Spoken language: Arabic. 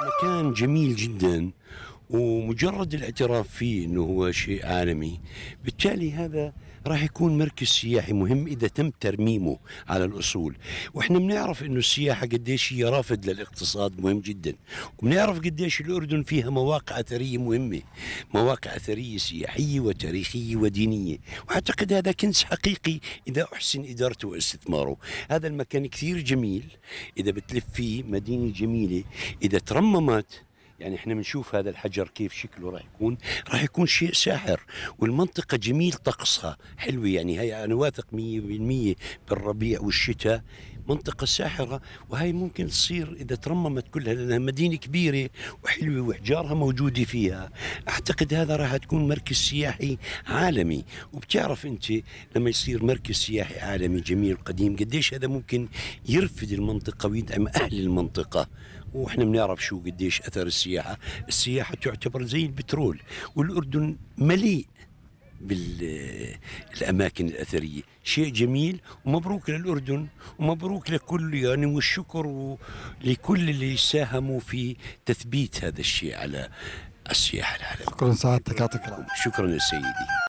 مكان جميل جدا، ومجرد الاعتراف فيه انه هو شيء عالمي، بالتالي هذا راح يكون مركز سياحي مهم اذا تم ترميمه على الاصول. واحنا بنعرف انه السياحه قديش هي رافد للاقتصاد مهم جدا، وبنعرف قديش الاردن فيها مواقع اثريه مهمه، مواقع اثريه سياحيه وتاريخيه ودينيه، واعتقد هذا كنز حقيقي اذا احسن ادارته واستثماره. هذا المكان كثير جميل، اذا بتلف فيه مدينه جميله، اذا ترممت يعني احنا بنشوف هذا الحجر كيف شكله راح يكون شيء ساحر. والمنطقة جميل طقسها حلوة، يعني هي أنا واثق 100% بالربيع والشتاء منطقة ساحرة. وهي ممكن تصير إذا ترممت كلها، لأنها مدينة كبيرة وحلوة وأحجارها موجودة فيها. أعتقد هذا راح تكون مركز سياحي عالمي. وبتعرف أنت لما يصير مركز سياحي عالمي جميل قديم قديش هذا ممكن يرفد المنطقة ويدعم أهل المنطقة. واحنا بنعرف شو قديش اثر السياحه، السياحه تعتبر زي البترول، والاردن مليء بالاماكن الاثريه، شيء جميل. ومبروك للاردن ومبروك لكل يعني، والشكر لكل اللي ساهموا في تثبيت هذا الشيء على السياحه العالميه. شكرا سعادتك، يعطيك العافية. شكرا يا سيدي.